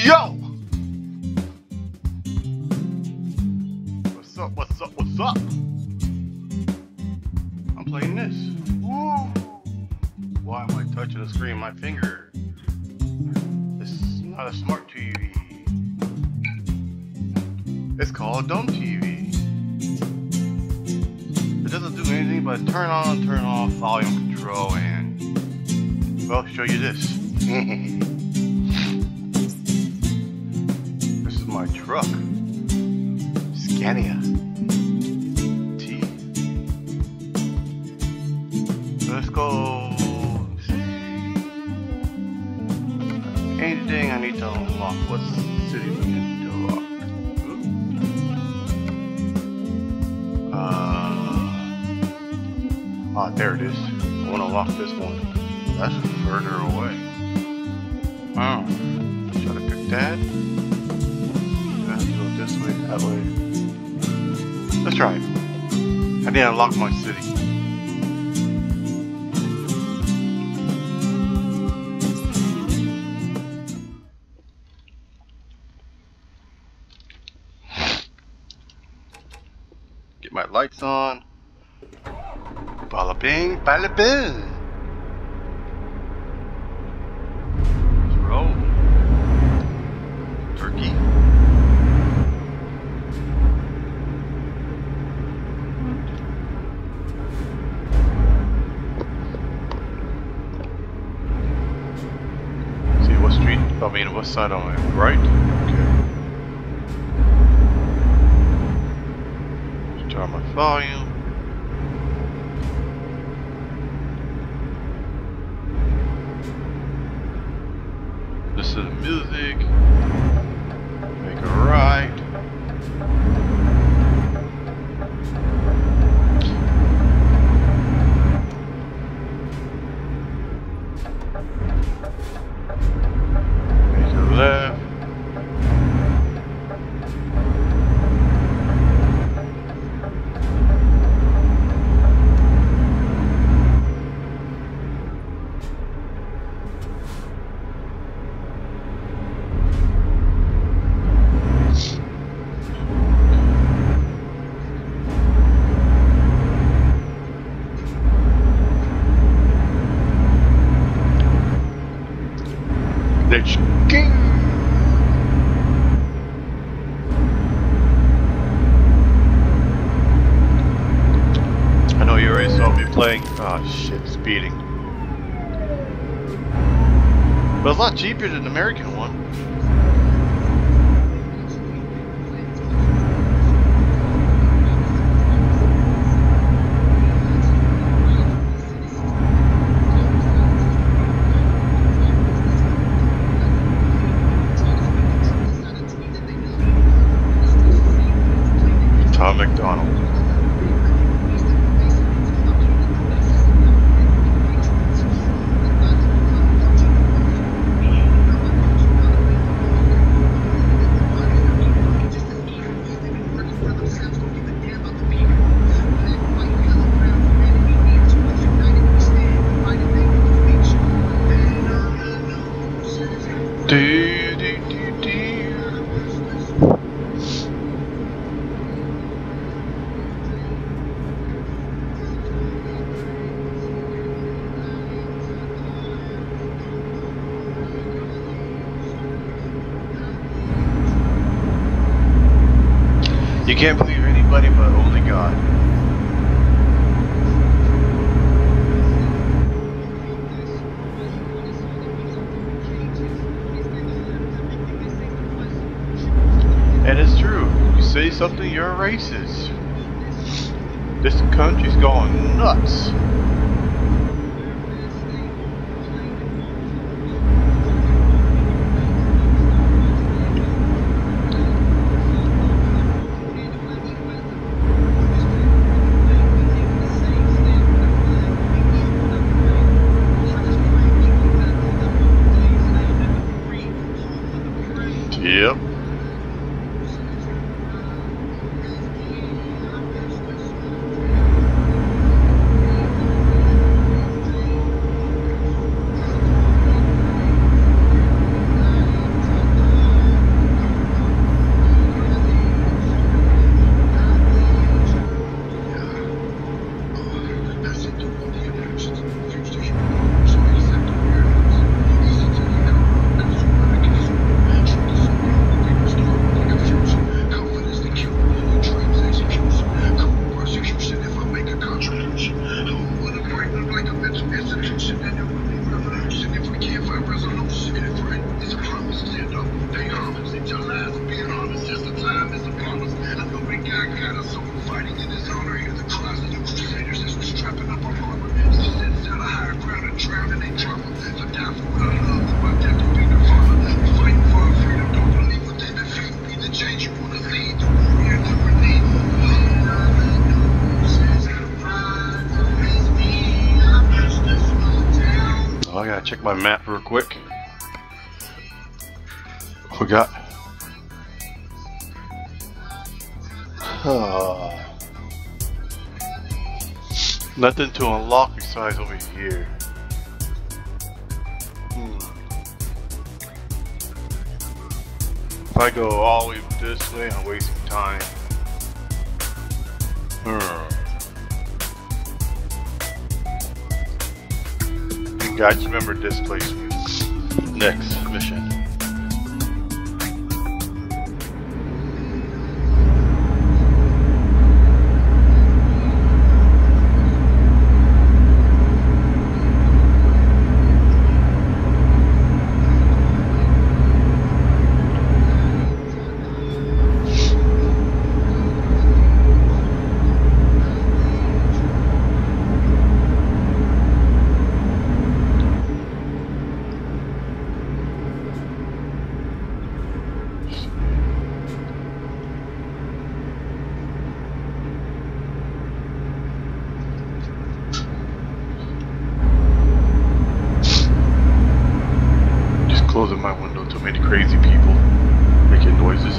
Yo! What's up, what's up, what's up? I'm playing this. Woo! Why am I touching the screen with my finger? This is not a smart TV. It's called a dumb TV. It doesn't do anything but turn on, turn off, volume control, and, well, show you this. This is my truck. Scania T. Let's go see anything I need to unlock. What city we need to unlock? There it is. I want to unlock this one. That's further away. Oh, should I pick that? Should I go this way, that way? Let's try it. I need to unlock my city. Get my lights on. Bada bing, bada boom. Let's roll. Turkey. See what street? I mean, what side am I? Right? Okay. Let's turn my volume. Listen to the music, make a right. Make a left. Let's go! I know you already saw me playing. Oh shit, speeding. But it's a lot cheaper than the American one. Tom McDonald. You can't believe anybody but only God. And it's true. You say something, you're a racist. This country's going nuts. Yep. I gotta check my map real quick. We got nothing to unlock besides over here. If I go all the way this way, I'm wasting time. Guys, remember this place. Next mission. Closing my window to many crazy people making noises.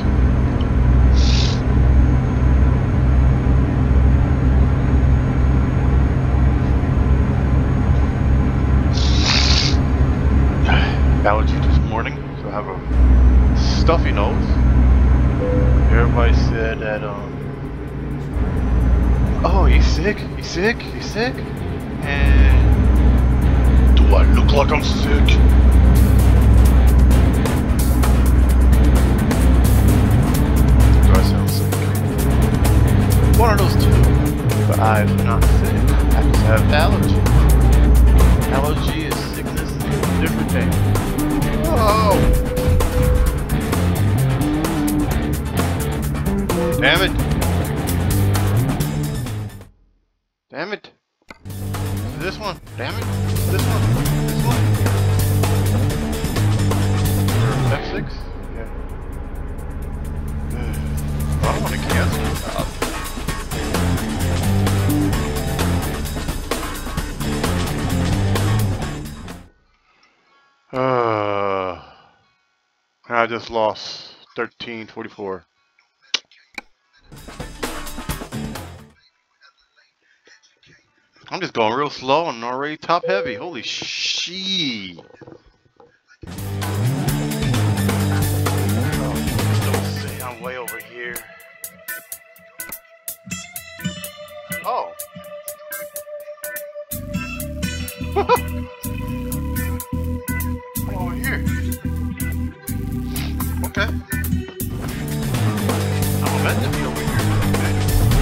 Allergy this morning, so I have a stuffy nose. Everybody said that, oh, you sick? You sick? You sick? And do I look like I'm sick? One of those two, but I'm not sick. I just have allergy. Allergy is sickness, different thing. Whoa! Damn it! Damn it! This one! Damn it! This one! This one! F6? Yeah. I don't want to cancel. I just lost 1344. I'm just going real slow and already top heavy. Holy shit. Don't say I'm way over here. Oh. I'm over here. Okay. I'm meant to be over here. Okay.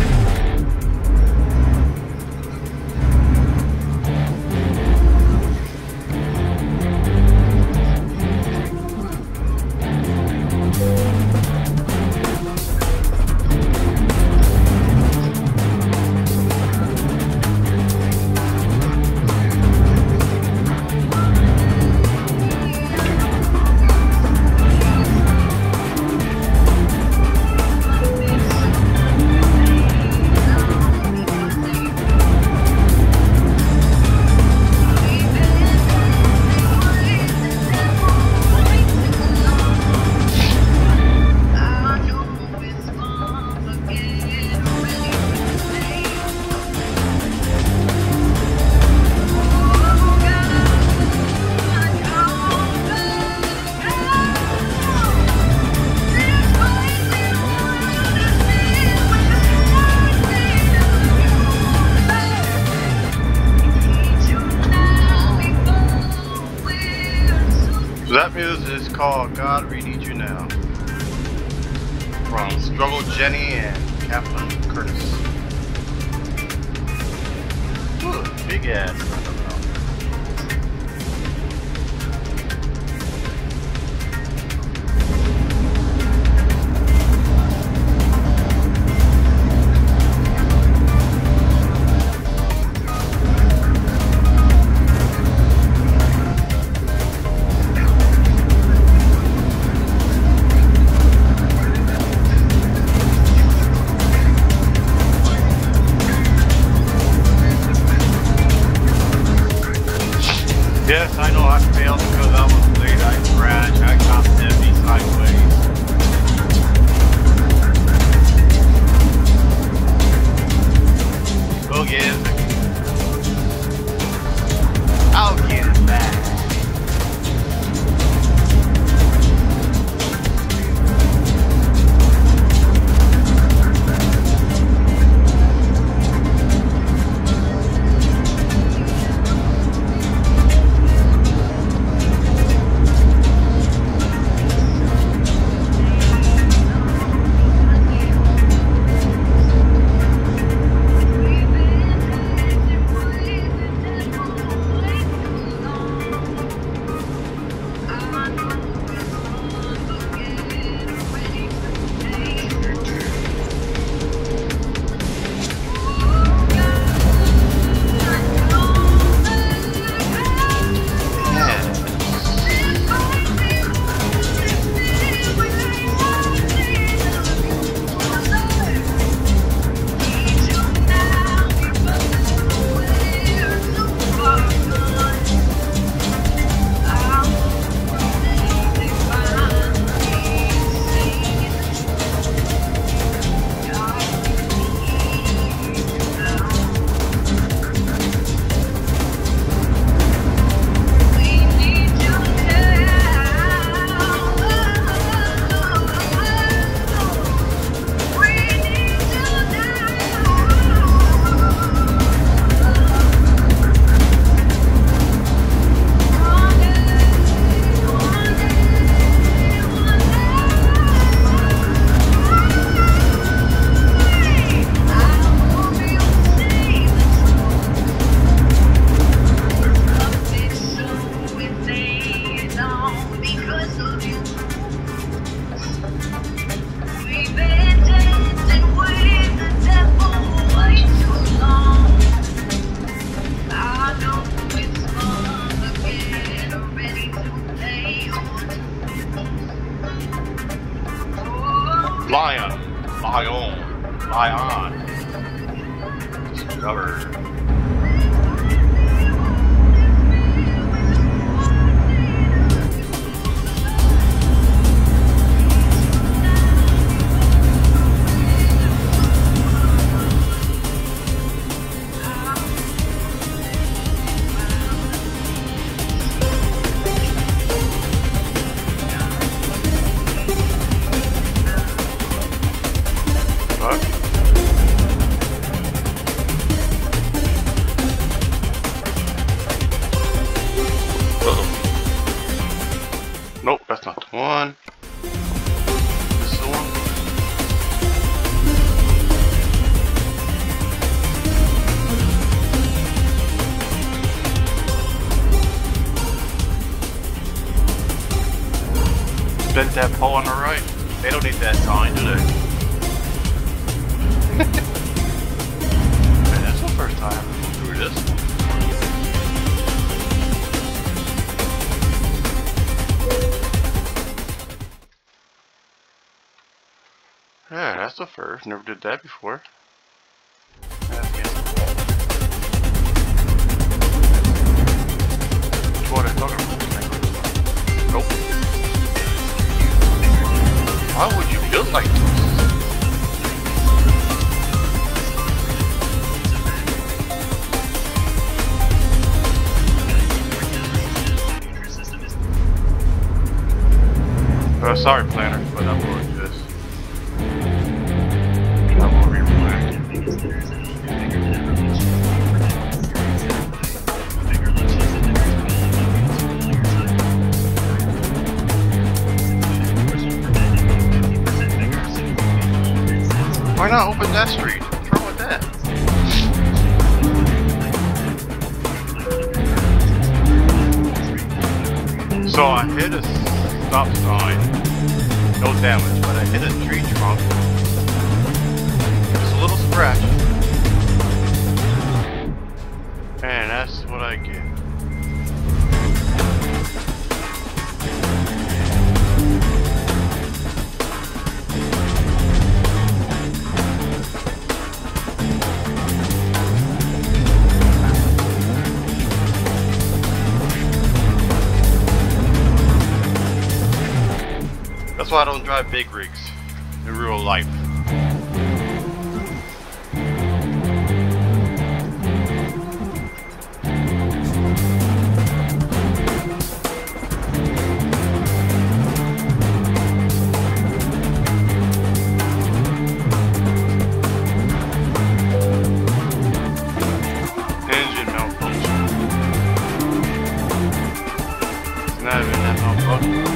That music is called God We Need You Now from Struggle Jenny and Captain Curtis. Ooh, big ass. Yes, I know I failed because I was late. I crashed. I got heavy sideways. Go get it. I'll get it back. Lion. Discovered. Nope, that's not the one. This is the one. Bent that pole on the right. They don't need that sign, do they? Man, that's the first time I've been through this. Yeah, that's the first. Never did that before. That's against the wall. That's what I thought it was. Nope. Why would you build like this? Sorry, planners, but I'm going to this. I'm going to rewind. Why not open that street? What's wrong with that? So I hit a stop sign. No damage, but I hit a tree trunk. Just a little scratch. And that's what I get. That's why I don't drive big rigs in real life. Engine malfunction. It's not even that malfunction.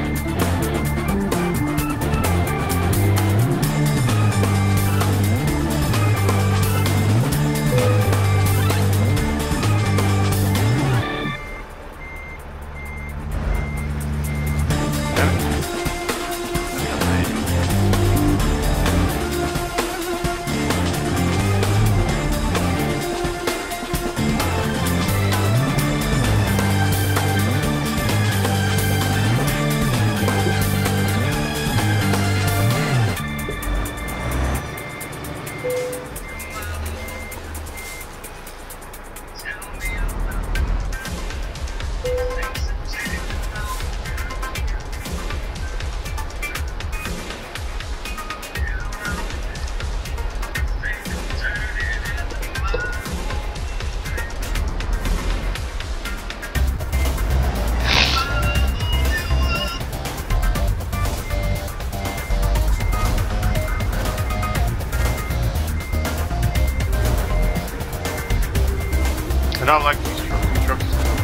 Not like these trucks.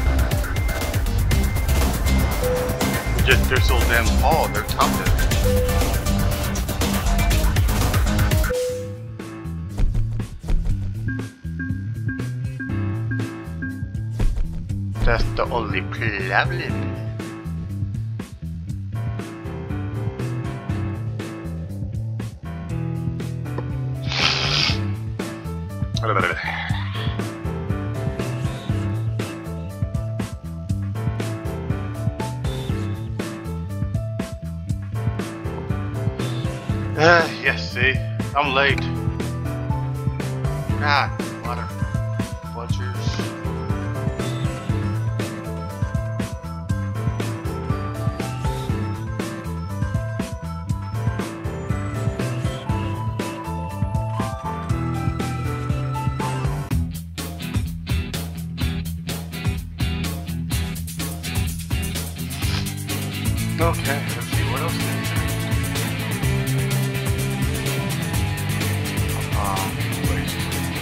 They're so damn tall. They're top heavy. That's the only problem. Yes, see? I'm late. God, water. Butchers. Okay, let's see what else is there. Waste.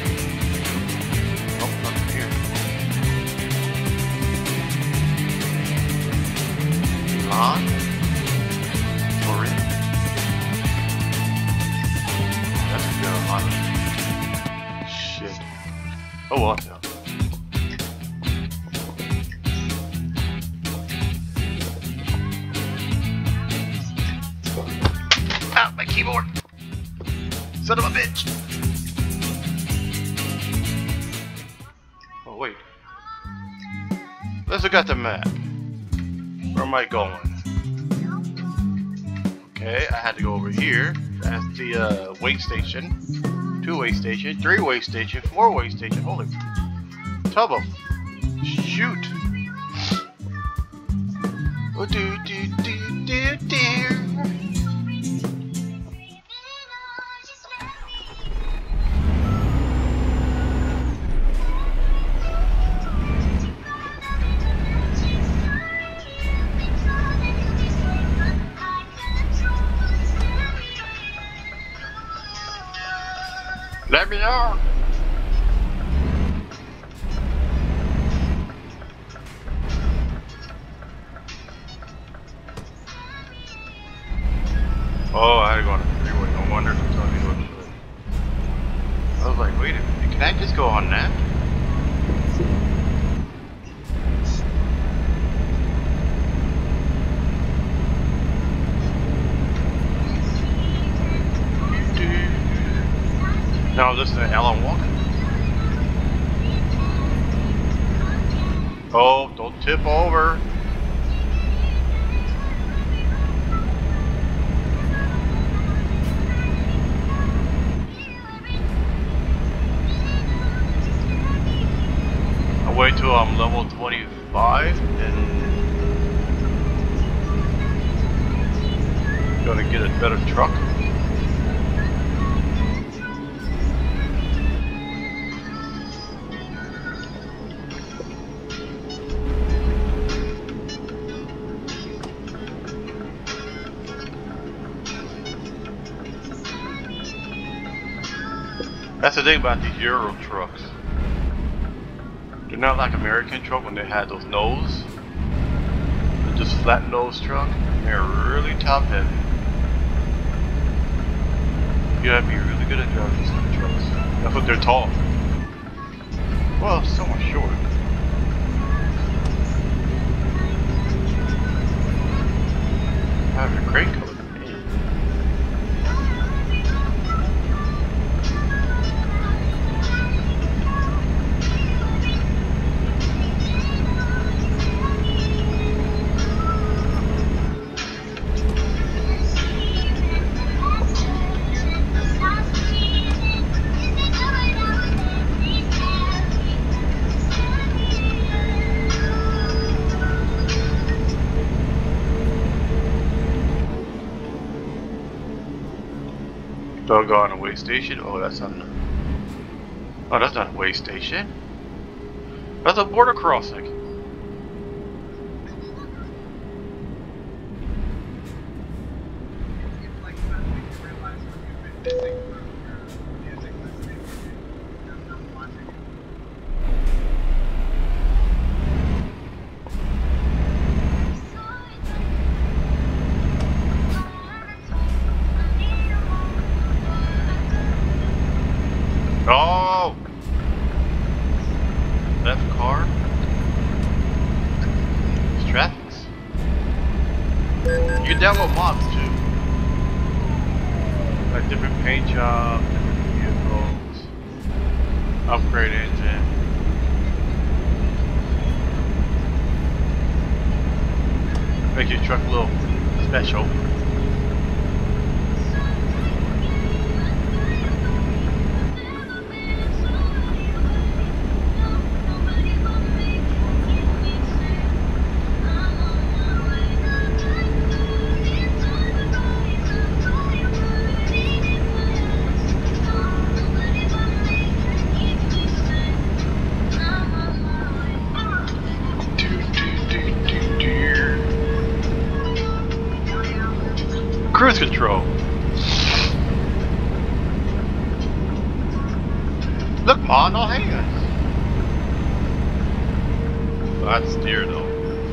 Oh, nothing here. On. Chlorine. That's good on. Shit. Oh well, yeah. Ah, my keyboard. Son of a bitch. Oh, wait. Let's look at the map. Where am I going? Okay, I had to go over here. That's the weigh station. 2-way station, 3-way station, 4-way station. Holy tub of shoot. Oh, do. Let me on. Oh, I had to go on the freeway. No wonder it's telling me what to do. I was like, wait a minute, can I just go on that? Now this is Alan Walker. Oh, don't tip over. I'll wait till I'm level 25 and gonna get a better truck. That's the thing about these Euro trucks. They're not like American truck when they had those nose. They're just flat nose truck. They're really top heavy. You gotta be really good at driving these kind of trucks. That's what they're tall. Well, so much short. Having a great color. Doggone a way station. Oh, that's not. Oh, that's not a way station. That's a border crossing. Oh! Left car. It's traffic. You can download mods too. Like different paint job, different vehicles, upgrade engine. Make your truck a little special. Cruise control. Look, Ma, no hands. Oh, that's steer though.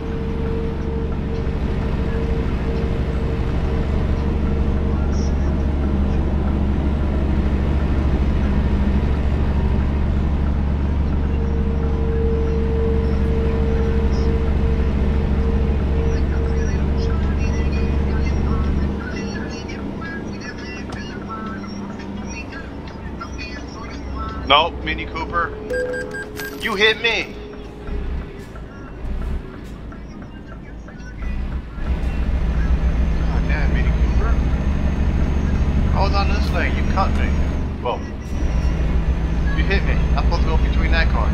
Nope, Mini Cooper. You hit me. God damn, Mini Cooper. I was on this lane, you cut me. Whoa. You hit me. I'm supposed to go between that car.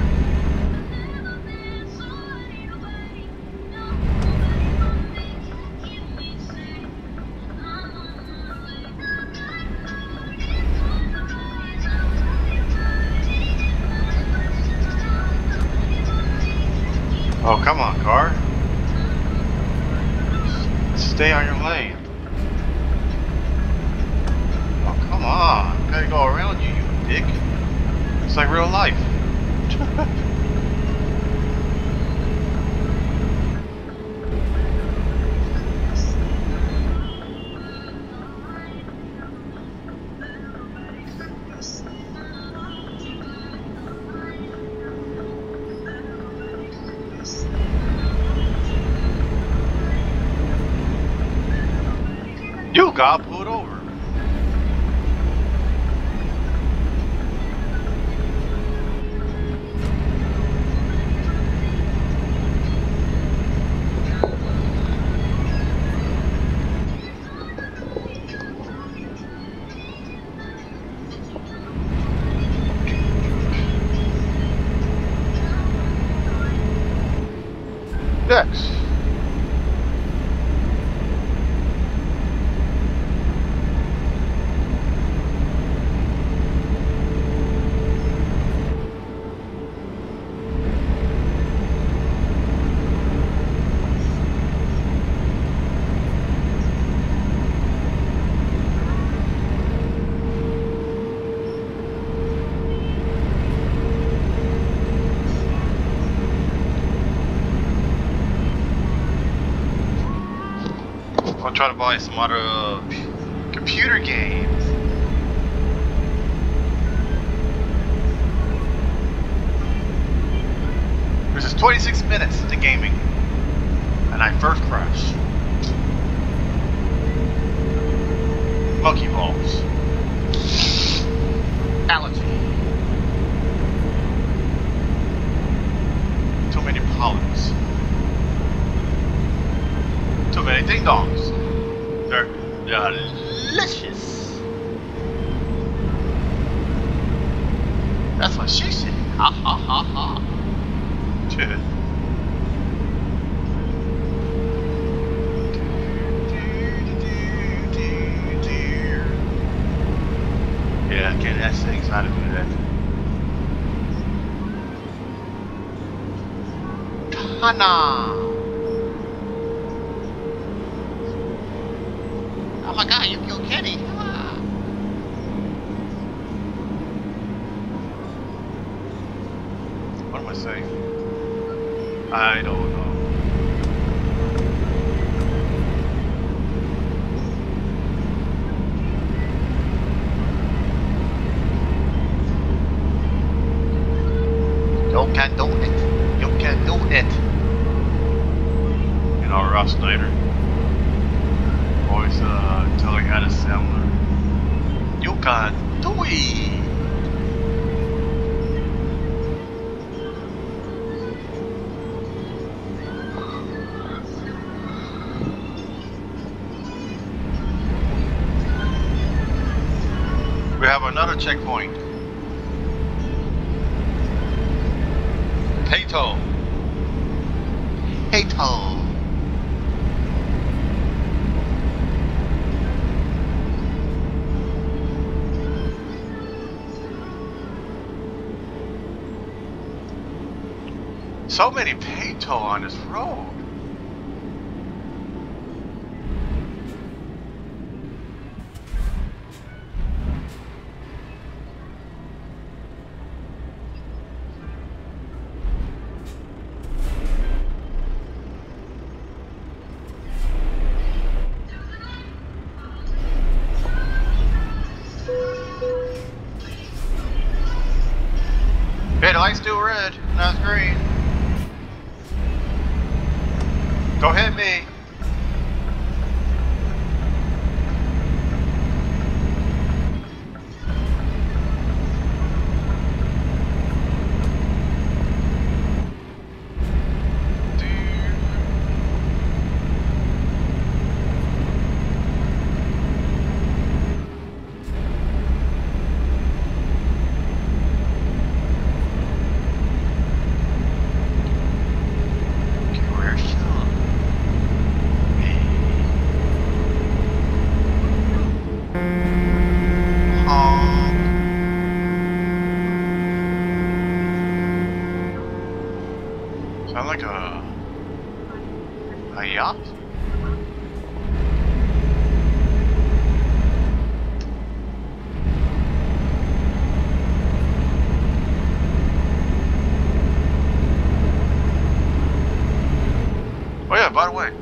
Oh, come on, car. Stay on your lane. Oh, come on. I gotta go around you, you dick. It's like real life. You got pulled over. Next. I'll try to buy some other computer games. This is 26 minutes into gaming, and I first crashed. Monkey balls. Allergy. Too many pollens. Too many ding dongs. They're delicious. That's what she said. Ha ha ha ha. Yeah, okay, that's things how to do that. Tana! Oh my god, you killed Kenny! Ah. What am I saying? I don't know. You can do it. You can do it. You know, Ross Snyder. Always telling how to sound. You can do it. We have another checkpoint. Hato. Hato. So many Pato on this road. Hey, the light's still red. Now it's green. Go hit me. Sound like a yacht? Oh yeah, by the way,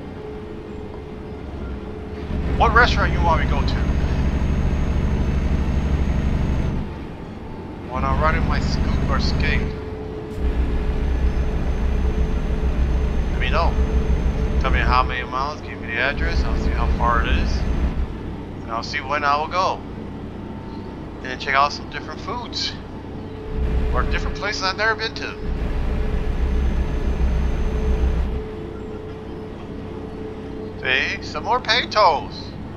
what restaurant you want me to go to? When I'm riding my scoot or skate? Let me know. Tell me how many miles, give me the address, I'll see how far it is. And I'll see when I will go. And check out some different foods. Or different places I've never been to. See? Some more Paytos.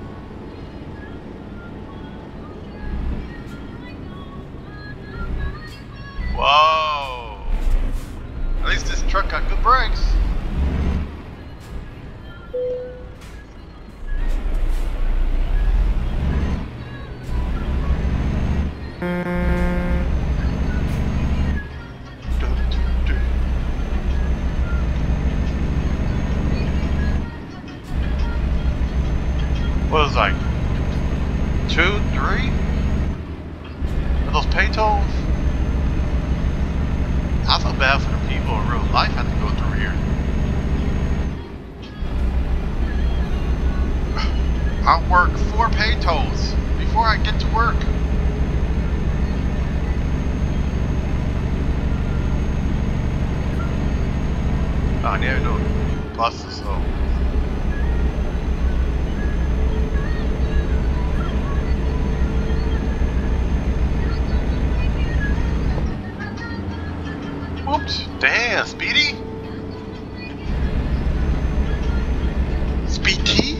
Whoa. At least this truck got good brakes. I'll work 4 pay tolls before I get to work. I never know. Bus is slow. Oops. Damn, Speedy? Speedy?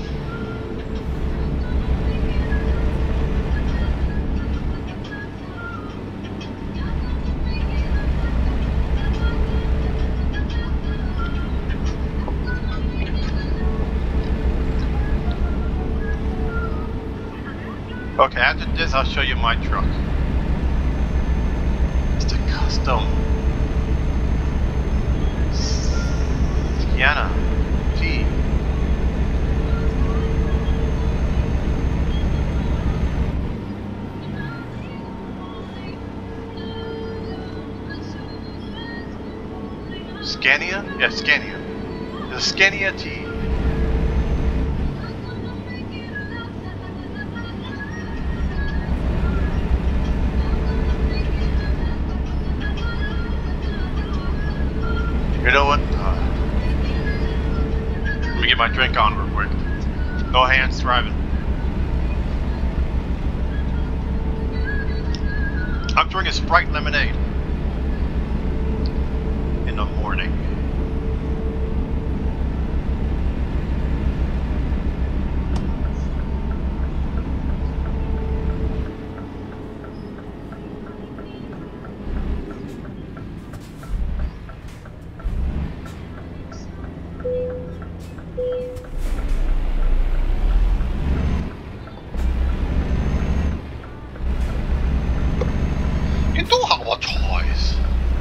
Okay, after this I'll show you my truck. It's the custom Sienna T. Scania? Yeah, Scania. The Scania T. You know what? Let me get my drink on real quick. No hands driving. I'm drinking Sprite lemonade in the morning. You don't have a choice.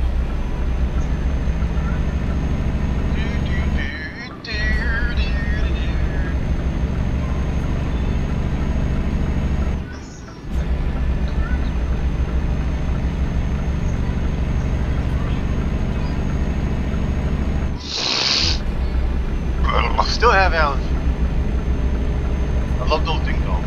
I still have allergies. I love those ding dongs.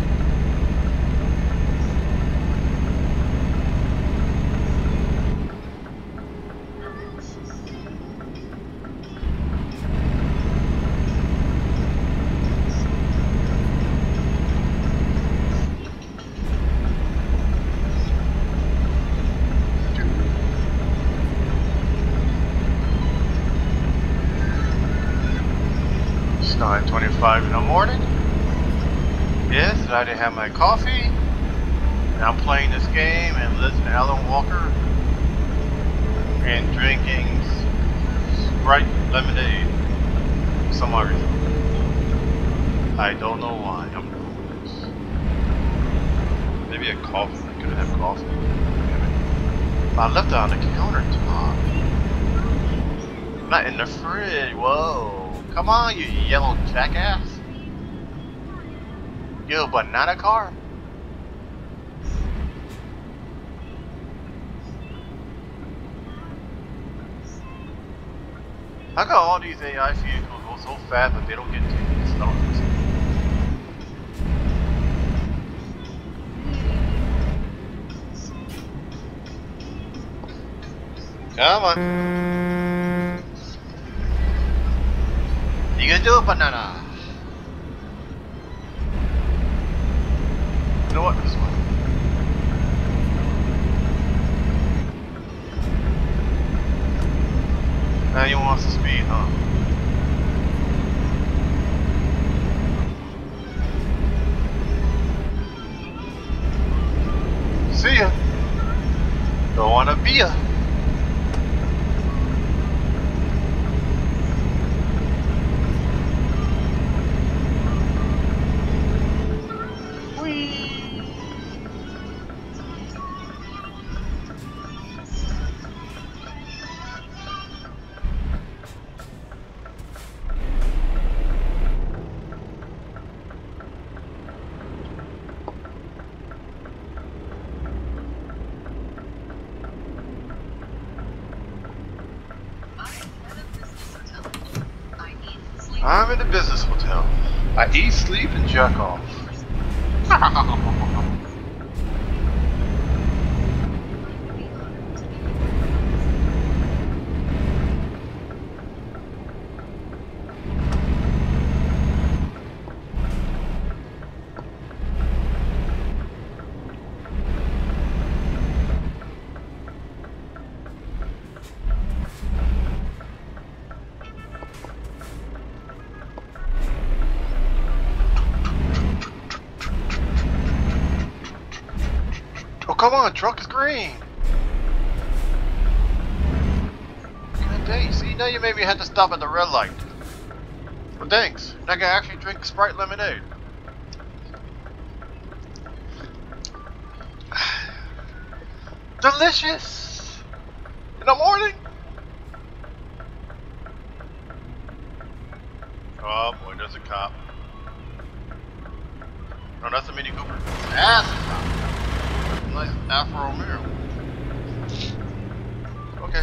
It's 9:25 in the morning. Yes, I didn't have my coffee. And I'm playing this game and listening to Alan Walker and drinking Sprite lemonade for some odd reason. I don't know why I'm doing this. Maybe a coffee. I could have coffee. I left it on the countertop. Not in the fridge. Whoa. Come on, you yellow jackass. You banana car? How come all these AI vehicles go so fast but they don't get tickets? I don't think so. Come on. You can do it, banana. You know what? This one. Now you want to speed, huh? See ya. Don't wanna be ya. I'm in the business hotel. I eat, sleep, and jack off. Oh, come on, truck is green. God dang, see, now you maybe had to stop at the red light. Well, thanks. Now I can actually drink Sprite lemonade. Delicious! In the morning? Oh boy, there's a cop. No, that's a Mini Cooper. That's a cop. Nice Alfa Romeo. Okay.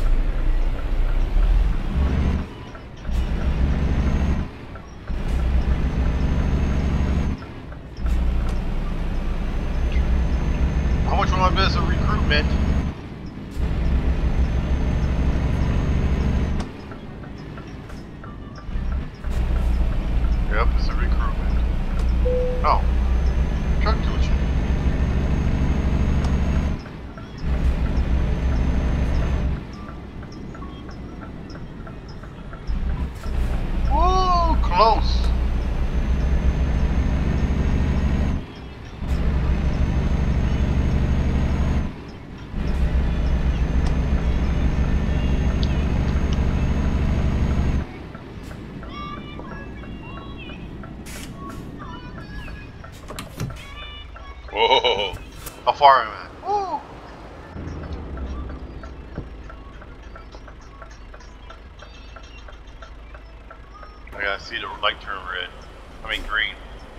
How much will I bet it's a recruitment? Yep, it's a recruitment. Oh. Truck dealership. Woo, close. Whoa. How far am I? Woo. I gotta see the light turn red. I mean green.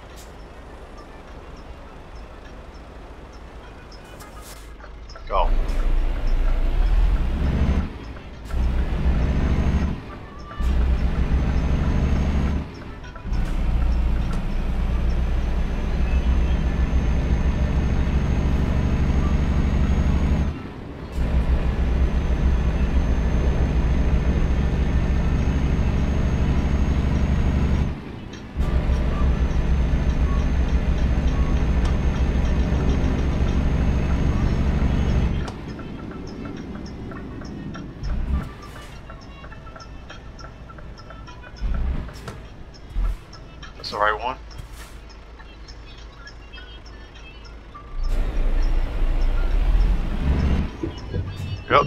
Go. That's the right one. Yep.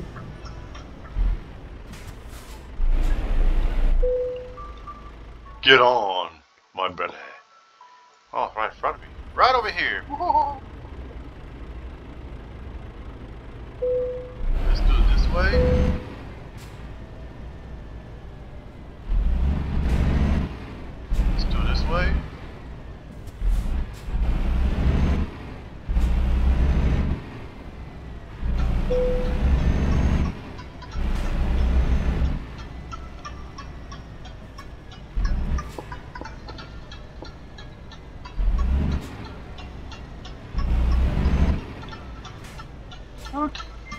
Get on, my brother. Oh, right in front of me. Right over here. Let's do it this way. Let's do it this way. Okay.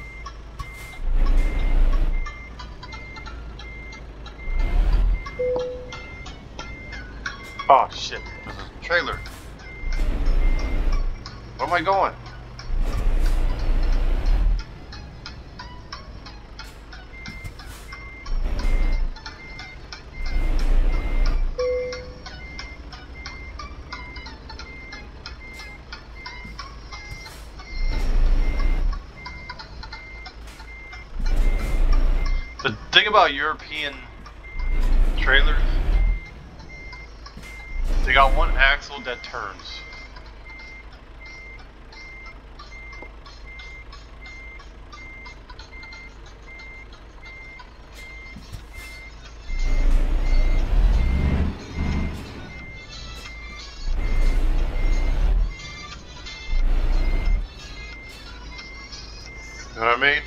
Oh shit, there's a trailer. Where am I going? The thing about European trailers, they got one axle that turns. You know what I mean?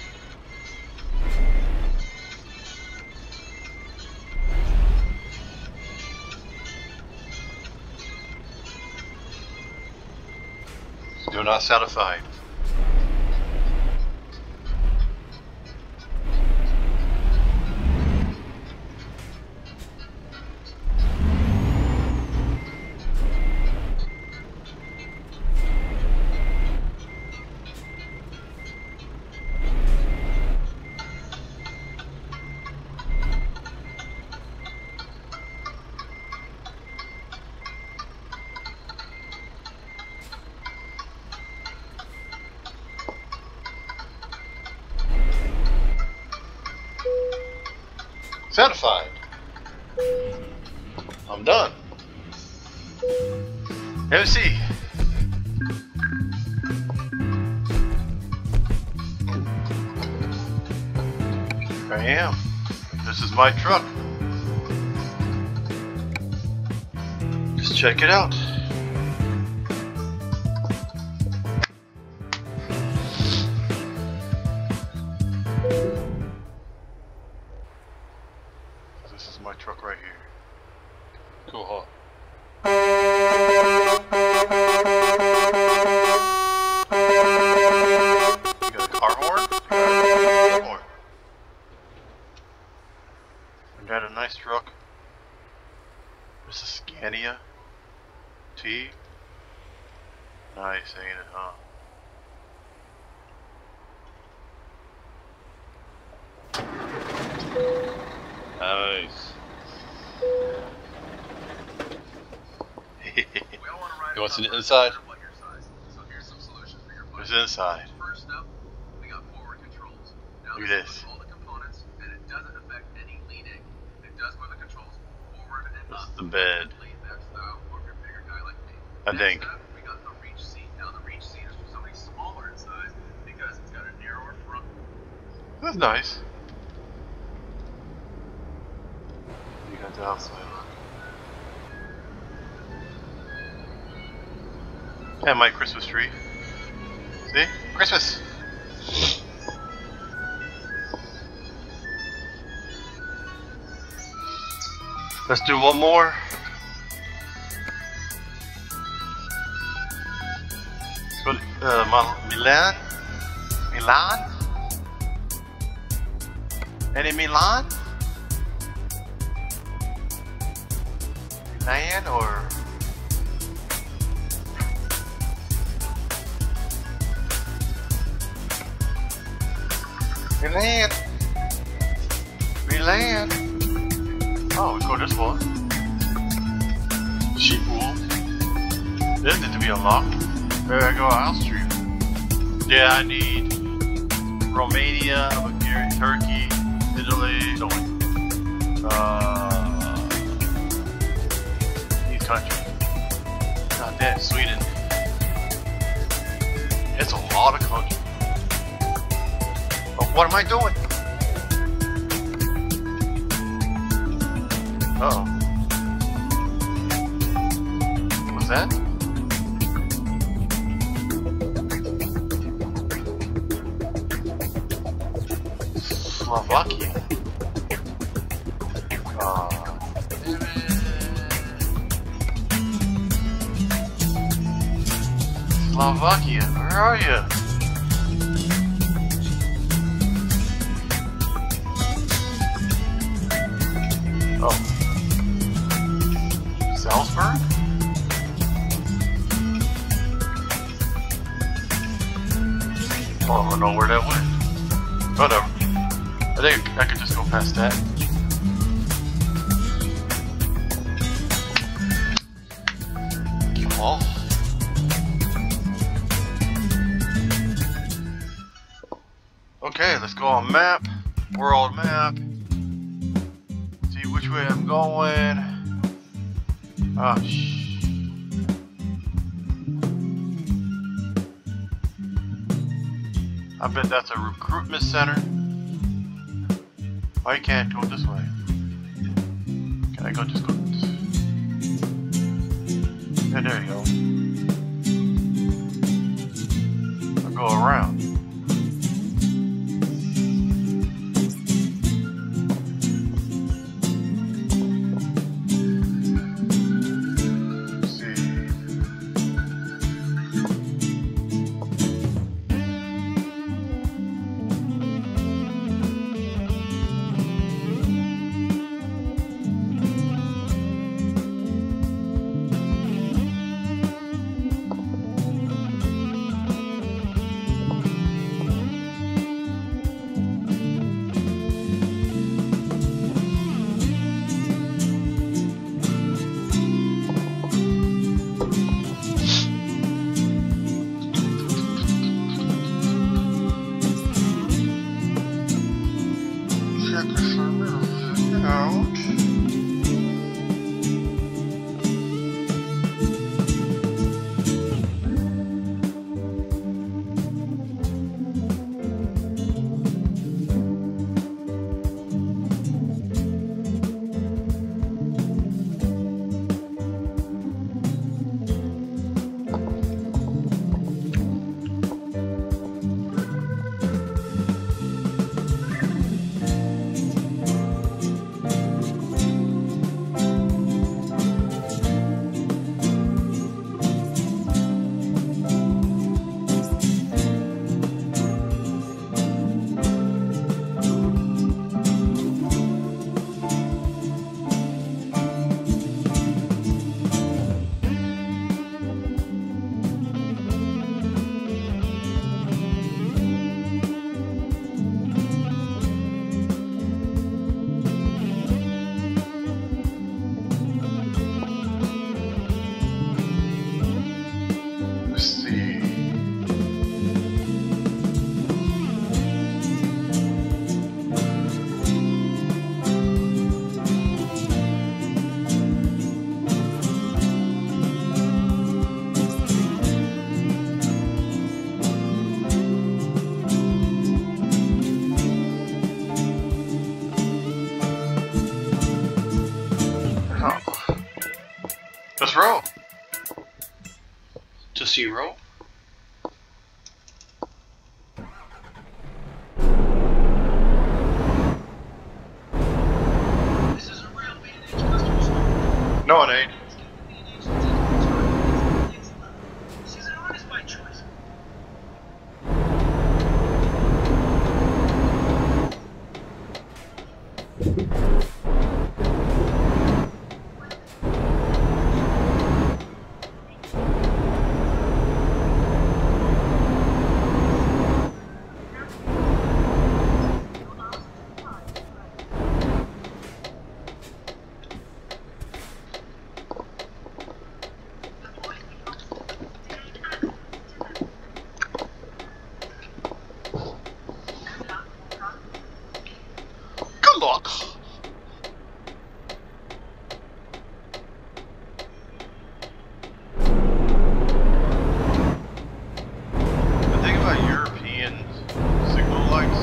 You're not satisfied. Satisfied. I'm done. MC. I am. This is my truck. Just check it out. This is my truck right here. Cool, huh? You got a car horn? Car horn. And got a nice truck. This is Scania T. Nice, ain't it, huh? Nice. You want to see the inside? What's inside? First up, we got forward controls. Now Look at this. All the components, and it doesn't affect any leaning. It does move the controls forward and This up. is the bed. Laid back style for a bigger guy like me. I think. Next up, we got the reach seat. Now the reach seat is for somebody smaller in size because it's got a narrower front. That's nice. You got the outside look. And my Christmas tree. See? Christmas! Let's do one more. Let's go to Milan? Milan? Any Milan? Milan or? Milan. Milan. Oh, let's go this one. Sheep wool. This needs to be unlocked. There I go, House Street. Yeah, I need Romania, Bulgaria, Turkey, Italy, these countries. Not that, Sweden. It's a lot of countries. But what am I doing? Uh-oh. What's that? Slovakia. Slovakia, where are you? Oh. Salzburg? Oh, I don't know where that went. Whatever. I think I could just go past that. Oh. Okay, let's go on map. World map. See which way I'm going. Oh, I bet that's a recruitment center. Oh, you can't go this way. Can I go just go this? Yeah, there you go. I'll go around. Let's see. Let's roll. To see roll. This is a real B&H customer store. No, it ain't. She's an artist by choice. Good luck. The thing about European signal lights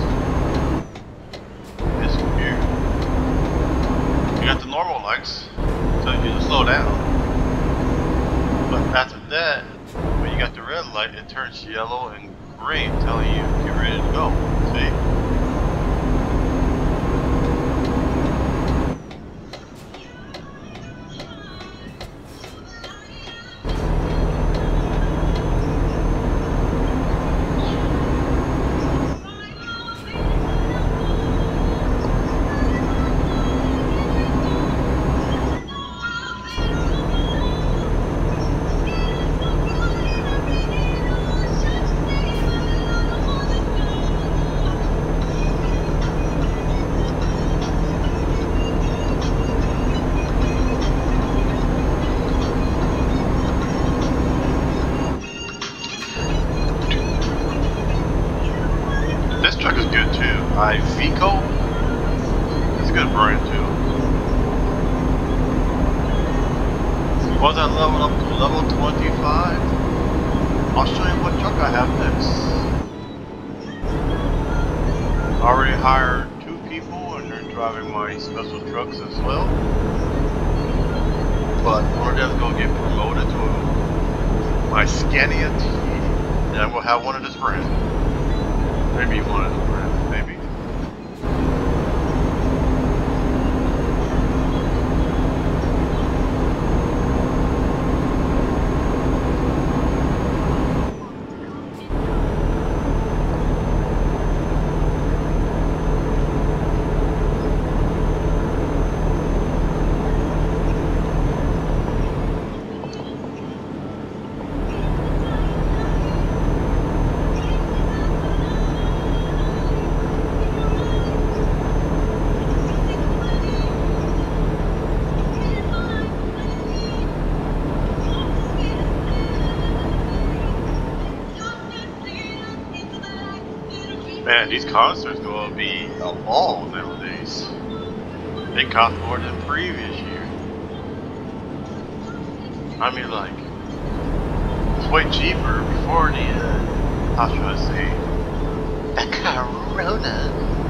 is weird. You got the normal lights, telling you to slow down. But after that, when you got the red light, it turns yellow and green, telling you to get ready to go. See? This truck is good too. Iveco. It's a good brand too. Once I level up to level 25, I'll show you what truck I have next. I already hired 2 people and they're driving my special trucks as well. But one of them's gonna get promoted to my Scania T, and I will have one of this brand. Maybe one of the brands, maybe. Man, these concerts gonna be a ball nowadays. They cost more than previous year. I mean, like, it's way cheaper before the, how should I say, the corona.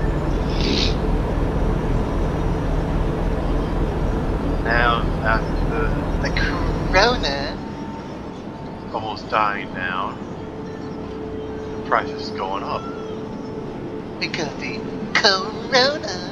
Now, after the corona almost dying down, the price is going up. Because the corona.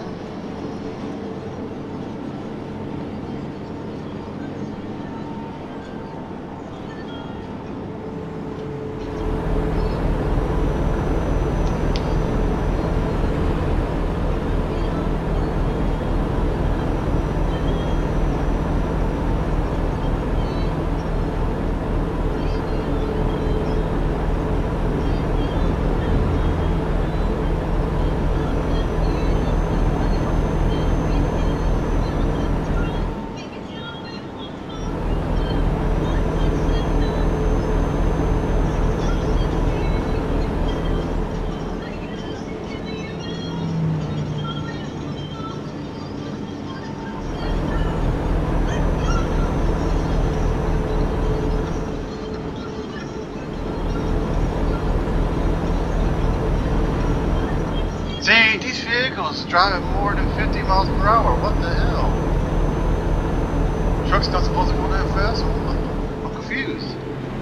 See, these vehicles driving more than 50 miles per hour. What the hell? truck's not supposed to go that fast? I'm confused.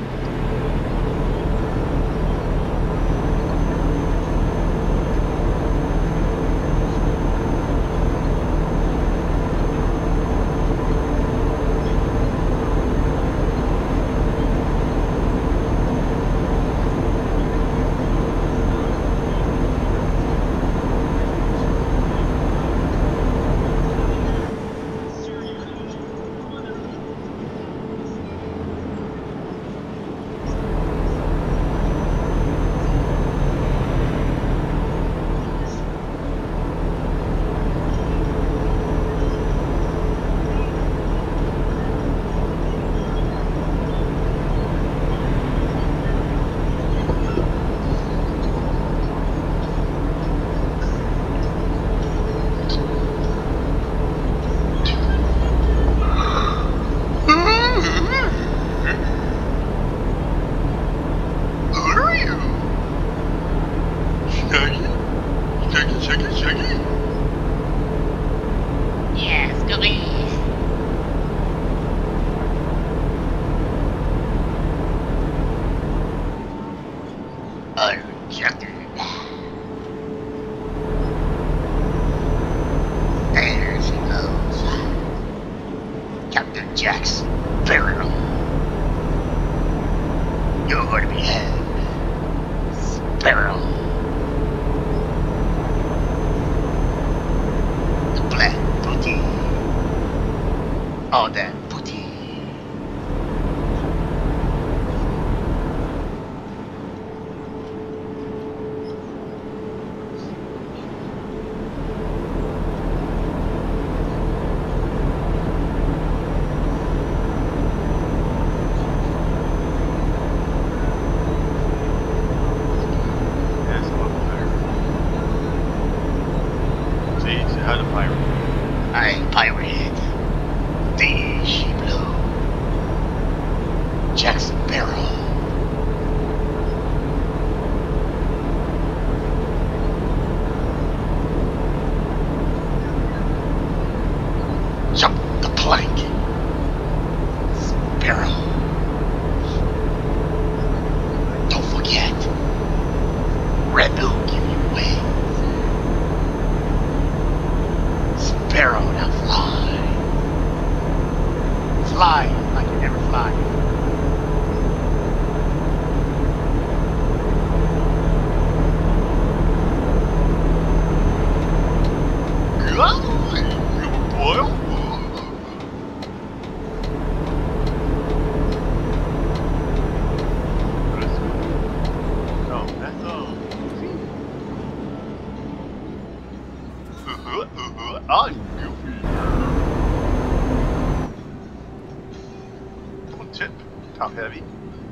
Top heavy.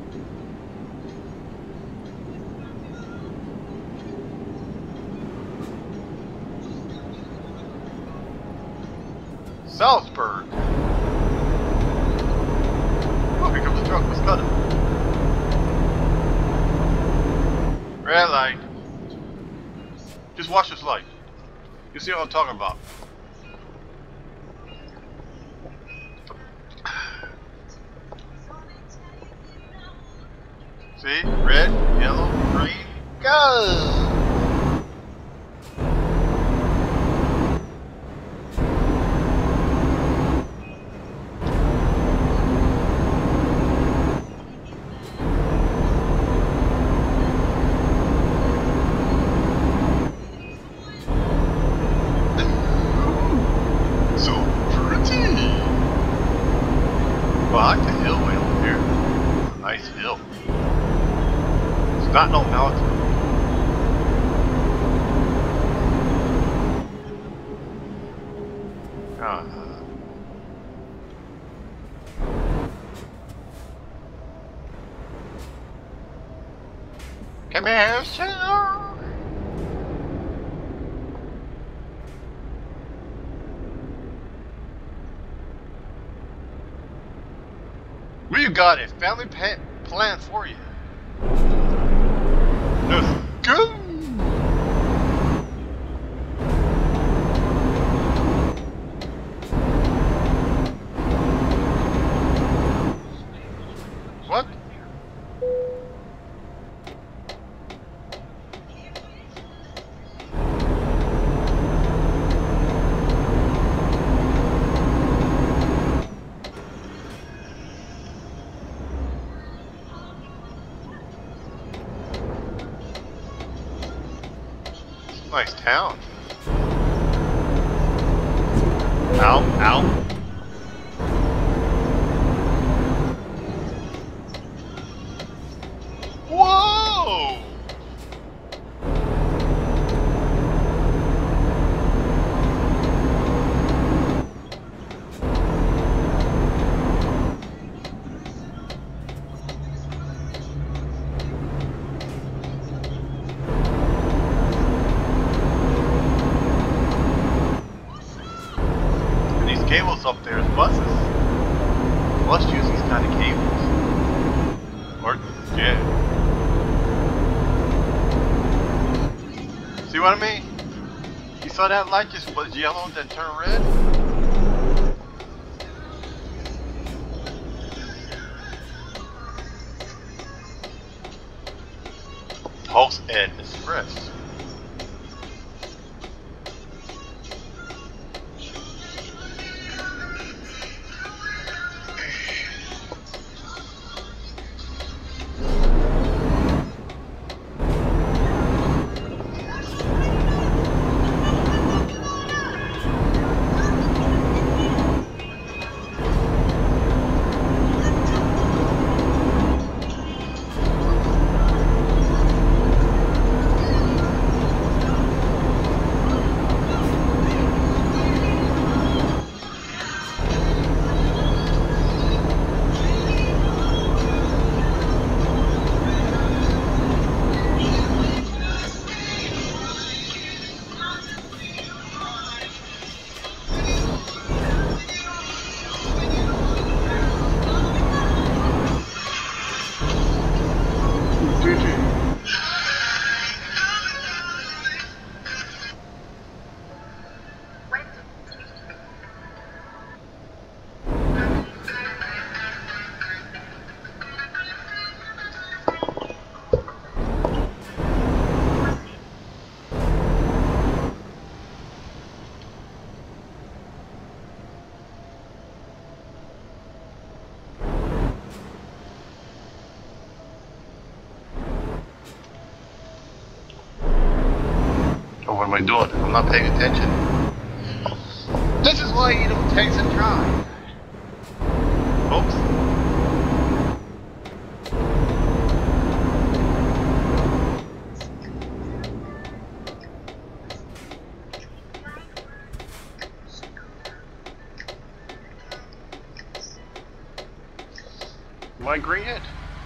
Salzburg. Oh, here comes the truck. Let's cut it. Red light. Just watch this light. You see what I'm talking about. See? Red, yellow, green, go! So pretty! Well, I like the hill way over here. Nice hill. Not no mountain. Come here, sir. We've got a family plan for you. Let's go! Nice town. Ow, ow. Whoa! Cables up there as buses. Must use these kind of cables. Or, yeah. See what I mean? You saw that light just was yellow then turn red? Pulse Ed Express. What am I doing? I'm not paying attention. This is why you don't text and drive. Folks. Am I green yet?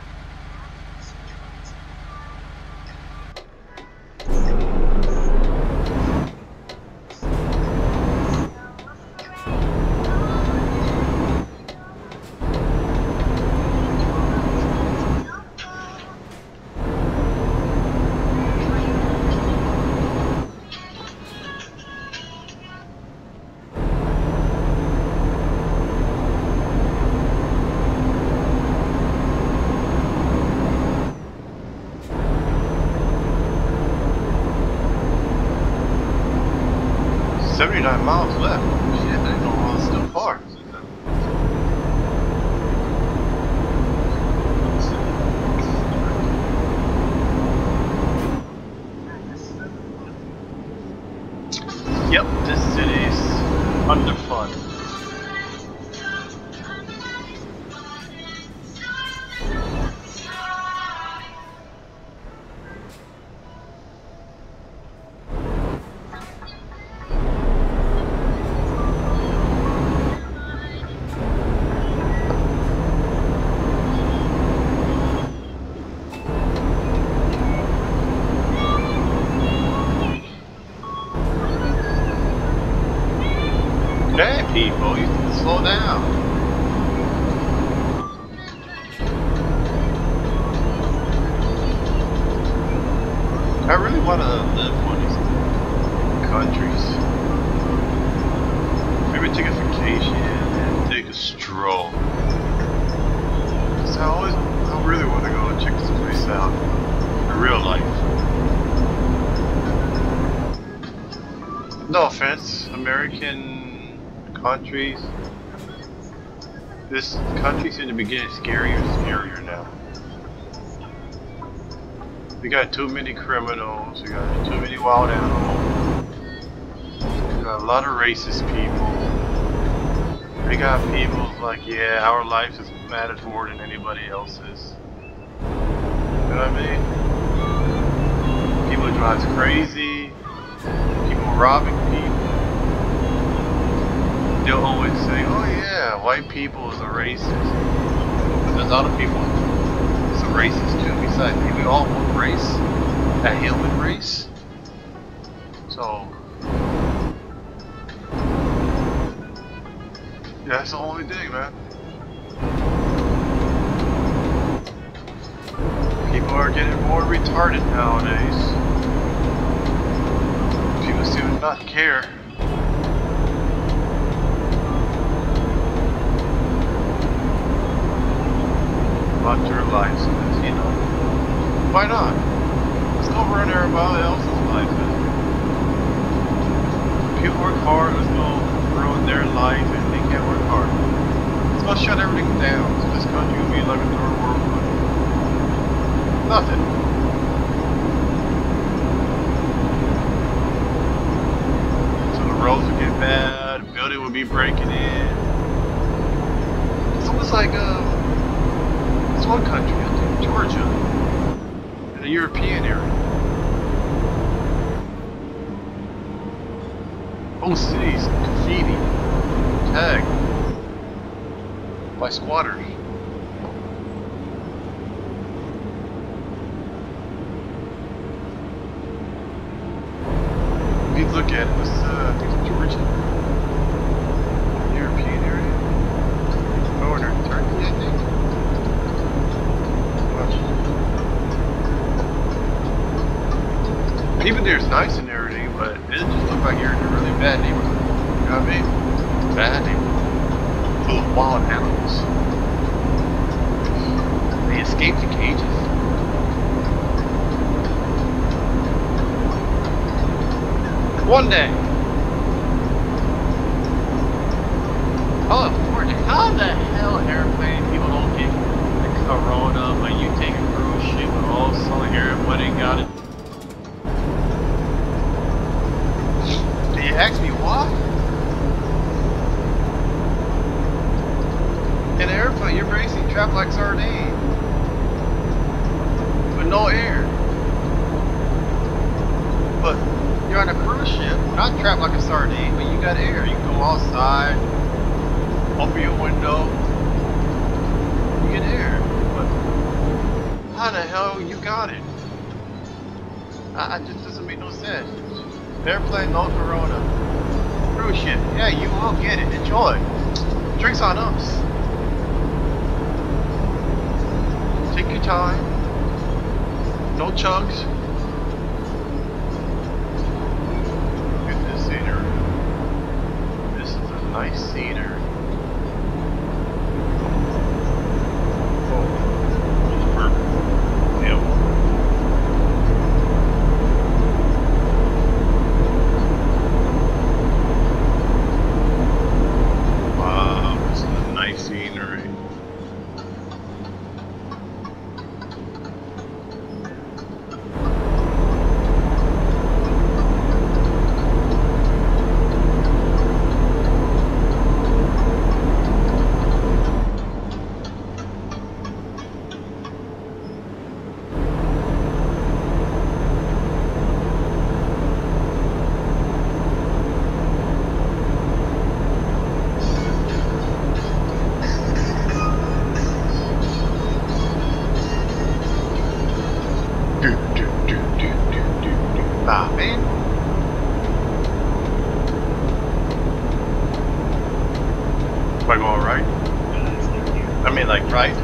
.79 miles left. Shit, I know it's still far. Yep, this city's underfunded. Damn people, you can slow down. I really want to live one of these countries. Maybe take a vacation and take a stroll. Cause I really want to go and check this place out in real life. No offense, American countries. This country seems to be getting scarier and scarier now. We got too many criminals. We got too many wild animals. We got a lot of racist people. We got people like, yeah, our life matters more than anybody else's. You know what I mean? People drive crazy. People robbing people. They'll always say, oh yeah, white people is a racist. But there's other people that's a racist too. Besides, we all one race, a human race. So, yeah, that's the only thing, man. People are getting more retarded nowadays. People seem to not care. About your license, you know. Why not? Let's go run everybody else's life. People work hard, let's go ruin their life and they can't work hard. Let's go shut everything down. So this country will be like a third world country. Nothing. So the roads will get bad, the building will be breaking in. It's almost like it's one country, I think, Georgia, in the European area. Whole cities, graffiti, tagged by squatters. If you look at it, it's, I think it's Georgia, European area, northern Turkey, I think. Even there's nice and everything, but it just looks like you're in a really bad neighborhood. You know what I mean? Bad neighborhood. Full of wild animals. They escaped the cages. One day. California. How the hell airplane people don't get the corona, but you take a cruise ship and all of a sudden everybody got it? You ask me why? In an airplane, you're basically trapped like sardine with no air. But you're on a cruise ship, not trapped like a sardine, but you got air. You can go outside, open your window, you get air. But how the hell you got it? It just doesn't make no sense. Airplane, no corona. Cruise ship, yeah, you will get it. Enjoy. Drinks on us. Take your time. No chugs. Look at this scenery. This is a nice scenery. Oh, it's perfect. Yeah. Scenery. Nah, man. Am I going right? I mean, like, right?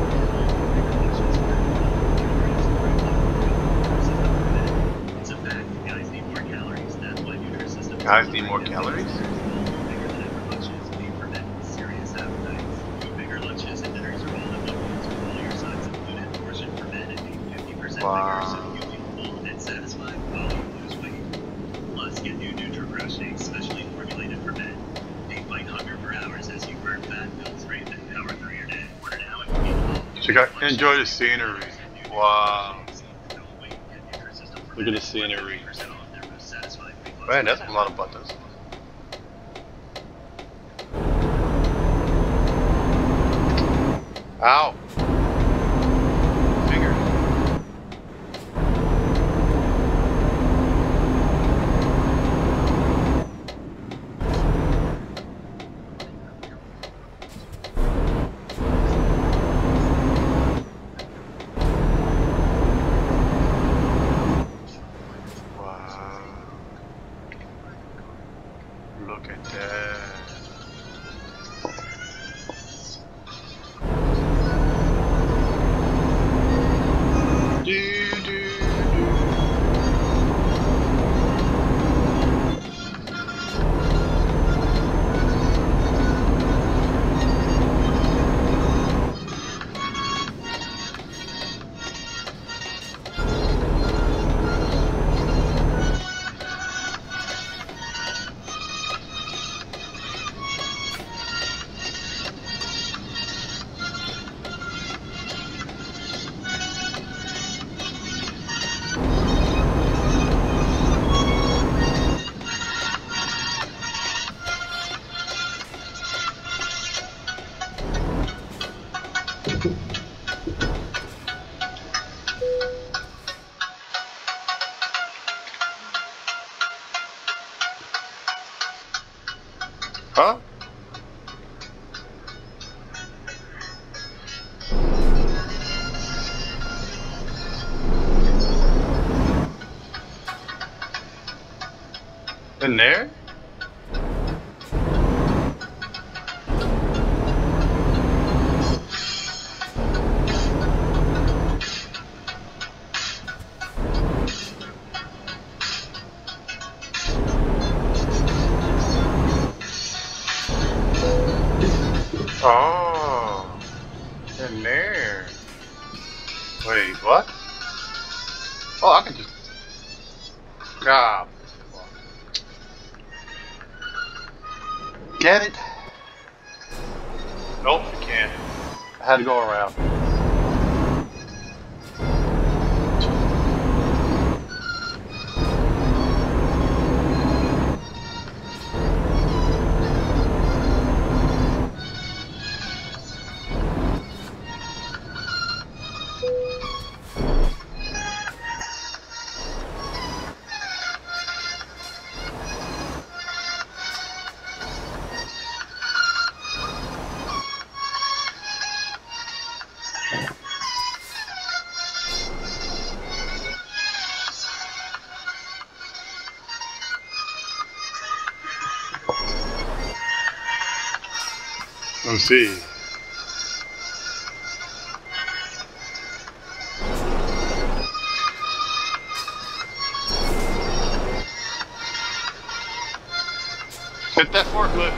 It's a fact. Guys need more calories. That's why Nutrisystem. Guys need more calories? Bigger than ever lunches may prevent serious appetites. Bigger lunches and dinners are all abundant with all your signs included. Portion for men and be 50% bigger, so you feel full and satisfied while you lose weight. Plus, get new NutriGrow shakes, specially formulated for men. They fight hunger for hours as you burn fat, build strength, and power through your day. Order now and you can So you got enjoy the scenery. Wow. Look at the scenery. Man, that's a lot of buttons. Ow! Finger. Wow. Look at that. Huh? In there? Oh, in there. Wait, what? Oh, I can just. God. Get it? Nope, you can't. I had to go around. Let me see. Hit that forklift.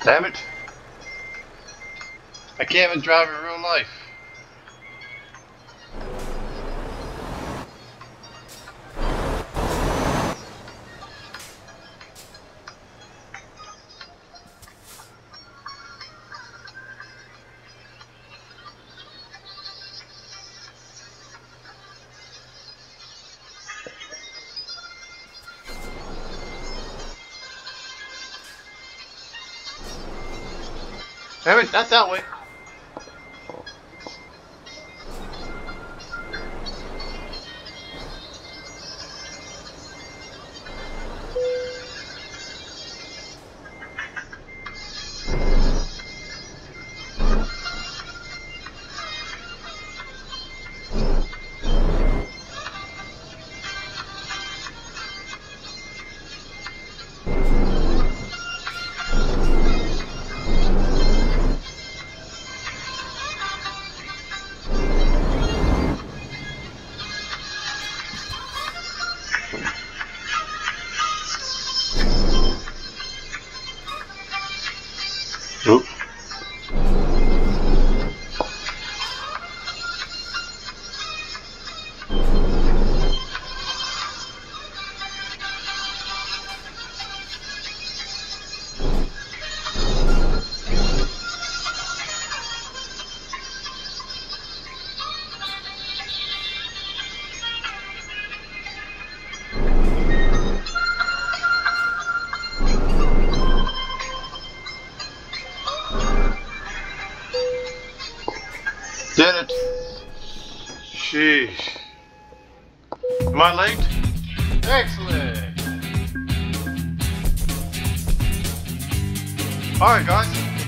Damn it. I can't even drive in real life. Damn it, not that way. Oop. Did it. Sheesh. Am I late? Excellent. Alright guys.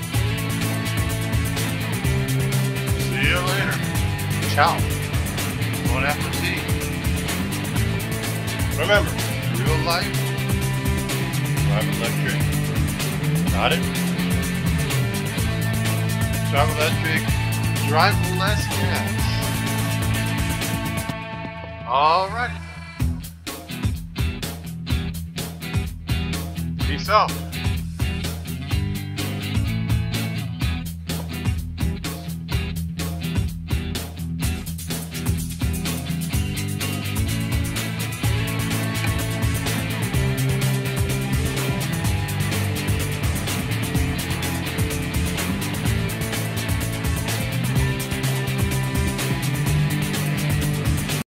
See you later. Ciao. Bon appetit. Remember, real life, drive electric. Got it? Drive electric. Drive less gas. Alright. Peace out.